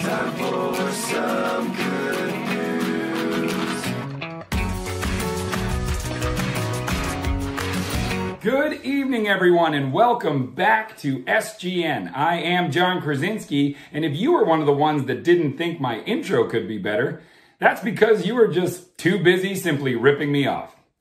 Time for some good news. Good evening, everyone, and welcome back to SGN. I am John Krasinski, and if you were one of the ones that didn't think my intro could be better, that's because you were just too busy simply ripping me off.